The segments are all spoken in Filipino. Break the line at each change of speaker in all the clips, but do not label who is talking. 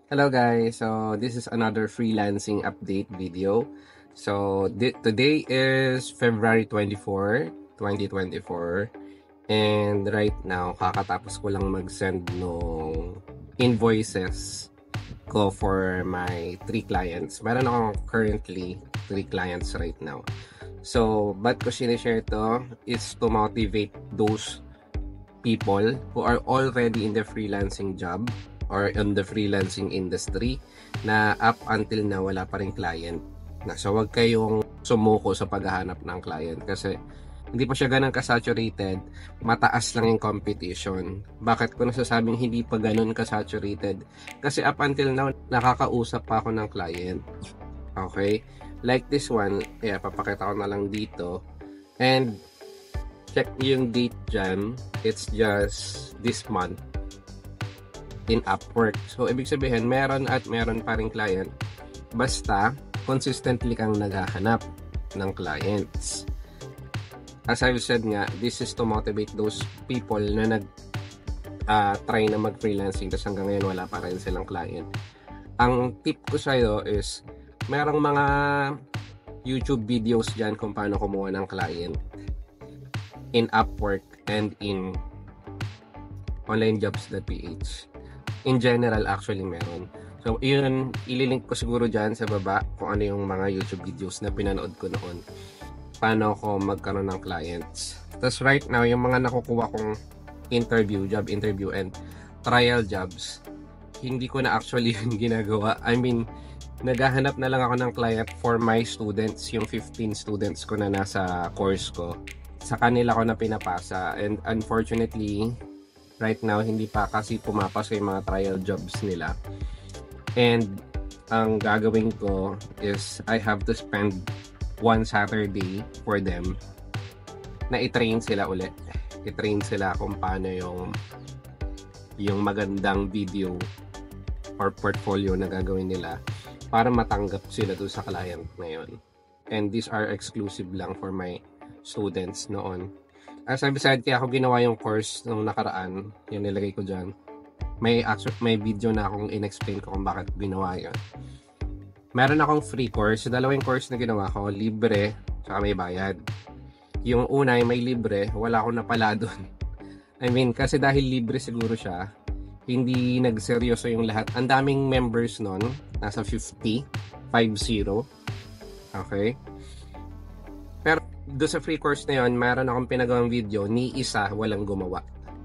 Hello guys, so this is another freelancing update video. So today is February 24, 2024, and right now kakatapos ko lang mag-send ng invoices ko for my 3 clients. Meron akong currently 3 clients right now. So ba't ko sinishare to is to motivate those people who are already in the freelancing job or in the freelancing industry na up until na wala pa rin client. So wag kayong sumuko sa paghahanap ng client kasi hindi pa siya ganun ka-saturated, mataas lang yung competition. Bakit ko nasasabing hindi pa ganun ka-saturated? Kasi up until now, nakakausap pa ako ng client. Okay? Like this one, papakita ko na lang dito. And check yung date dyan. It's just this month in Upwork. So, ibig sabihin, meron pa rin client. Basta, consistently kang naghahanap ng clients. As I've said nga, this is to motivate those people na try na mag-freelancing tapos hanggang ngayon wala pa rin silang client. Ang tip ko sa'yo is, merong mga YouTube videos dyan kung paano kumuha ng client in Upwork and in onlinejobs.ph. In general, actually meron. So, yun, ililink ko siguro dyan sa baba kung ano yung mga YouTube videos na pinanood ko noon. Paano ako magkaroon ng clients. Tapos right now, yung mga nakukuha kong job interview and trial jobs, hindi ko na actually yun ginagawa. I mean, naghahanap na lang ako ng client for my students, yung 15 students ko na nasa course ko. Sa kanila ko na pinapasa. And unfortunately, right now, hindi pa kasi pumapasok yung mga trial jobs nila. And ang gagawin ko is I have to spend one Saturday for them na i-train sila ulit. I-train sila kung paano yung magandang video or portfolio na gagawin nila para matanggap sila doon sa client ngayon. And these are exclusive lang for my students noon. As I've said, kaya ako ginawa yung course nung nakaraan, yung nilagay ko dyan. May video na akong in-explain ko kung bakit ginawa yun. Meron akong free course. Dalawang course na ginawa ko, libre, saka may bayad. Yung una ay may libre, wala akong napala doon. I mean, kasi dahil libre siguro siya, hindi nagseryoso yung lahat. Ang daming members nun, nasa 50. Okay? Pero doon sa free course na yun, meron akong pinagawang video, ni isa walang gumawa.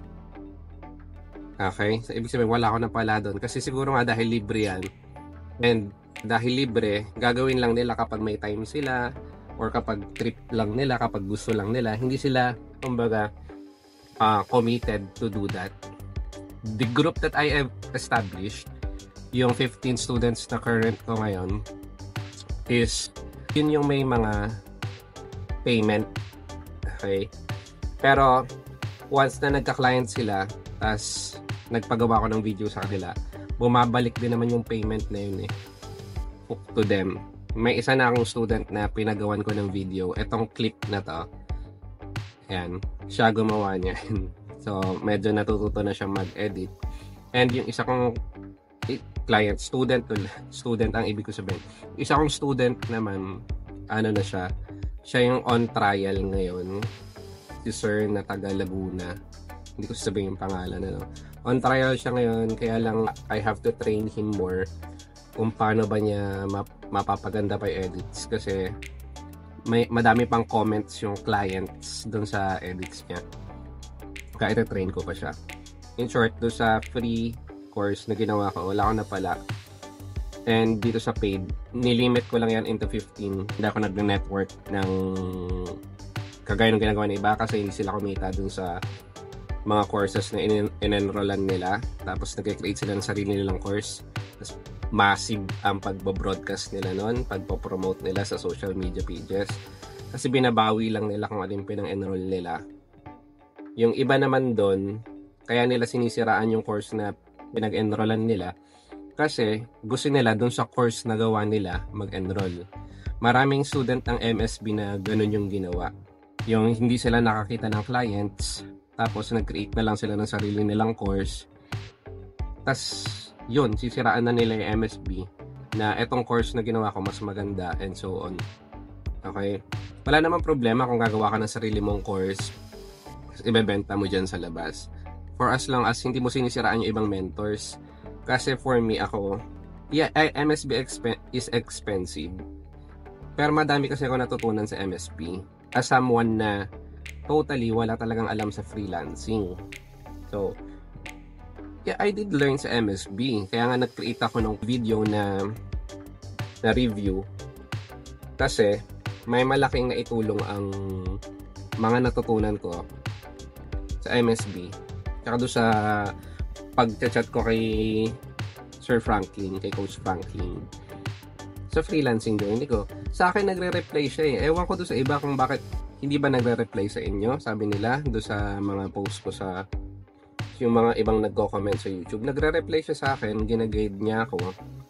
Okay? So, ibig sabihin, wala ako napala doon. Kasi siguro nga dahil libre yan. And dahil libre, gagawin lang nila kapag may time sila or kapag trip lang nila, kapag gusto lang nila. Hindi sila, kumbaga, committed to do that. The group that I have established, yung 15 students na current ko ngayon, is yun yung may mga payment. Okay? Pero once na nagka-client sila, tas nagpagawa ko ng video sa kanila, bumabalik din naman yung payment na yun to them. May isa na akong student na pinagawan ko ng video. Etong clip na to, ayan, siya gumawa niya. So medyo natututo na siya mag-edit. And yung isa kong client, student ang ibig ko sabihin. Isa kong student naman, ano na siya yung on trial ngayon, si sir na taga Laguna, hindi ko sabihin yung pangalan, on trial siya ngayon, kaya lang I have to train him more kung paano ba niya mapapaganda pa yung edits kasi madami pang comments yung clients dun sa edits niya, kaya ito-train ko pa siya. In short, doon sa free course na ginawa ko, wala ko na pala. And dito sa paid, nilimit ko lang yan into 15. Hindi ako nag-network ng kagaya ng ginagawa ng iba kasi hindi sila kumita dun sa mga courses na in-enrollan nila. Tapos nag-create sila ng sarili nilang course. Tapos massive ang pagbo-broadcast nila nun, pagpo-promote nila sa social media pages. Kasi binabawi lang nila kung ano yung pinang-enroll nila. Yung iba naman dun, kaya nila sinisiraan yung course na pinag-enrollan nila kasi gusto nila dun sa course na gawa nila mag-enroll. Maraming student ng MSB na ganun yung ginawa. Yung hindi sila nakakita ng clients, tapos nag-create na lang sila ng sarili nilang course. Tas yun, sisiraan na nila yung MSB na etong course na ginawa ko mas maganda and so on. Okay? Wala namang problema kung gagawa ka ng sarili mong course, ibebenta mo dyan sa labas. For as long as hindi mo sinisiraan yung ibang mentors. Kasi for me, ako, MSB is expensive. Pero madami kasi ako natutunan sa MSB. As someone na totally wala talagang alam sa freelancing. So, yeah, I did learn sa MSB. Kaya nga nag-create ako ng video na review. Kasi may malaking naitulong ang mga natutunan ko sa MSB. Tsaka doon sa pag-chat ko kay Sir Franklin, kay Coach Franklin. Sa freelancing journey ko. Sa akin nagre-reply siya eh. Ewan ko doon sa iba kung bakit hindi ba nagre-reply sa inyo. Sabi nila doon sa mga post ko sa yung mga ibang nagko-comment sa YouTube. Nagre-reply siya sa akin, ginaguide niya ako.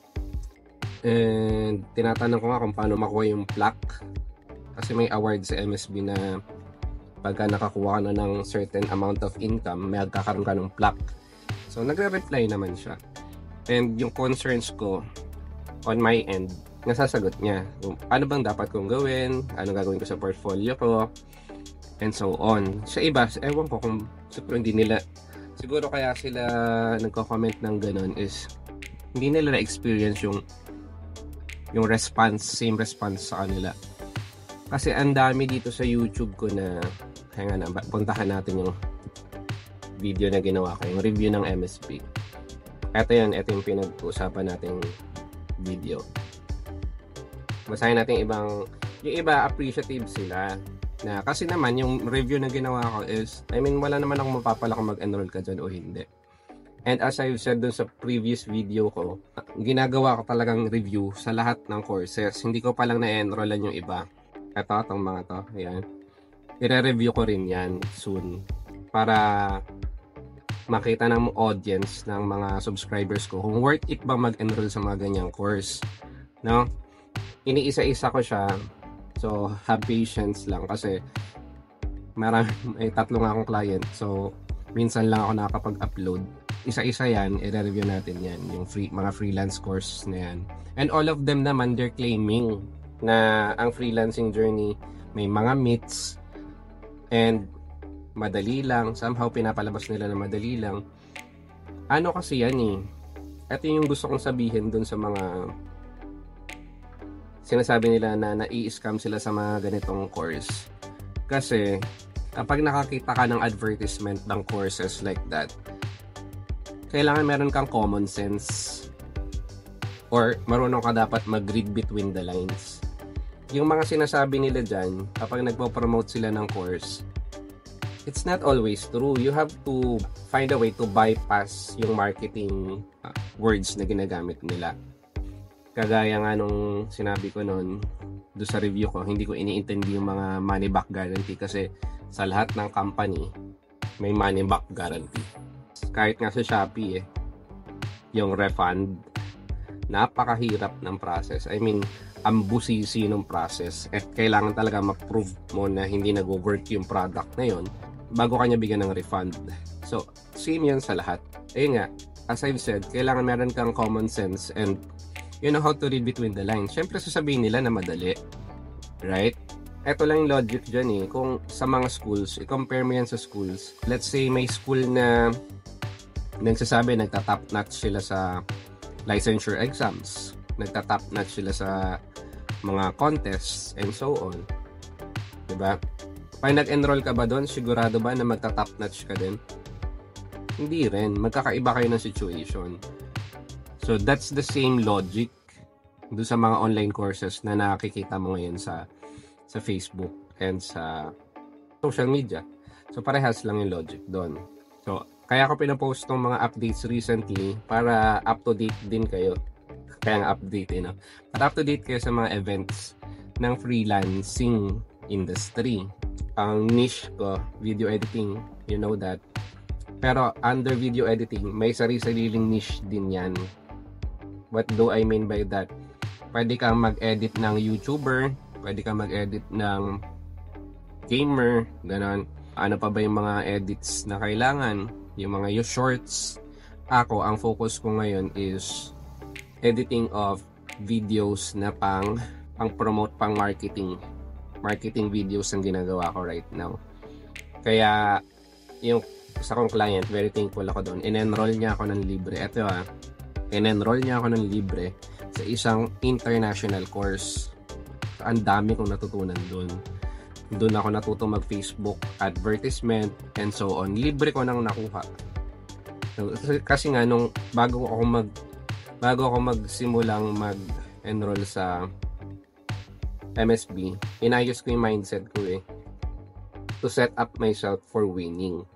And tinatanong ko nga kung paano makuha yung plaque. Kasi may award sa MSB na pagka nakakuha ka na ng certain amount of income, may magkakaroon ka ng plaque. So nagre-reply naman siya. And yung concerns ko on my end, nasasagot niya. Ano bang dapat kong gawin? Ano gagawin ko sa portfolio ko? And so on. Sa iba, ewan ko kung siguro hindi nila, siguro kaya sila nagko-comment ng ganun is hindi nila na-experience yung response, same response sa kanila. Kasi ang dami dito sa YouTube ko na, kaya nga na, puntahan natin yung video na ginawa ko, yung review ng MSB. Ito yung pinag-uusapan nating video. Basahin natin yung iba appreciative sila. Na kasi naman yung review na ginawa ko is, I mean, wala naman akong mapapala kung mag-enroll ka dyan o hindi. And as I've said dun sa previous video ko, ginagawa ko talagang review sa lahat ng courses. Hindi ko palang na-enrollan yung iba. Itong mga to, ayan. I-review ko rin yan soon. Para makita ng audience, ng mga subscribers ko, kung worth it ba mag-enroll sa mga ganyang course. No? Iniisa-isa ko siya. So, have patience lang kasi may tatlo nga akong client. So, minsan lang ako nakakapag-upload. Isa-isa yan, i-review natin yan. Yung mga freelance course na yan. And all of them naman, they're claiming na ang freelancing journey may mga myths and madali lang. Somehow, pinapalabas nila na madali lang. Ano kasi yan eh. Ito yung gusto kong sabihin dun sa mga sinasabi nila na nai-scam sila sa mga ganitong course. Kasi kapag nakakita ka ng advertisement ng courses like that, kailangan meron kang common sense or marunong ka dapat mag-read between the lines. Yung mga sinasabi nila dyan, kapag nagpo-promote sila ng course, it's not always true. You have to find a way to bypass yung marketing words na ginagamit nila. Kagaya nga nung sinabi ko noon do sa review ko, hindi ko iniintindi yung mga money back guarantee kasi sa lahat ng company may money back guarantee. Kahit nga sa Shopee yung refund, napakahirap ng process. I mean, ang busisi ng process at kailangan talaga ma-prove mo na hindi nag-work yung product na yon bago kanya bigyan ng refund. So, same yan sa lahat. Ayun nga, as I've said, kailangan meron kang common sense and you know how to read between the lines. Siyempre, sasabihin nila na madali. Right? Ito lang yung logic dyan eh. Kung sa mga schools, i-compare mo yan sa schools. Let's say may school na nagsasabi, nagta-top notch sila sa licensure exams. Nagta-top notch sila sa mga contests and so on. Diba? Pag nag-enroll ka ba doon, sigurado ba na magta-top notch ka din? Hindi rin. Magkakaiba kayo ng situation. So, that's the same logic doon sa mga online courses na nakikita mo ngayon sa Facebook and sa social media. So, parehas lang yung logic doon. So, kaya ako pinapost ng mga updates recently para up-to-date din kayo. Kaya nga update, no? Para up-to-date kayo sa mga events ng freelancing industry. Ang niche ko, video editing, you know that. Pero under video editing, may sarili-sariling niche din yan. What do I mean by that? Pwede kang mag-edit ng YouTuber, pwede kang mag-edit ng gamer, ganon. Ano pa ba yung mga edits na kailangan? Yung mga shorts, ako, ang focus ko ngayon is editing of videos na pang promote, pang marketing videos ang ginagawa ko right now. Kaya yung isa kong client, very thankful ako doon. In-enroll niya ako ng libre. Ito in-enroll niya ako ng libre sa isang international course. Ang dami kong natutunan doon. Doon ako natuto mag-Facebook advertisement and so on. Libre ko nang nakuha. Kasi nga nung bago ako magsimulang mag-enroll sa MSB, inayos ko yung mindset ko to set up myself for winning.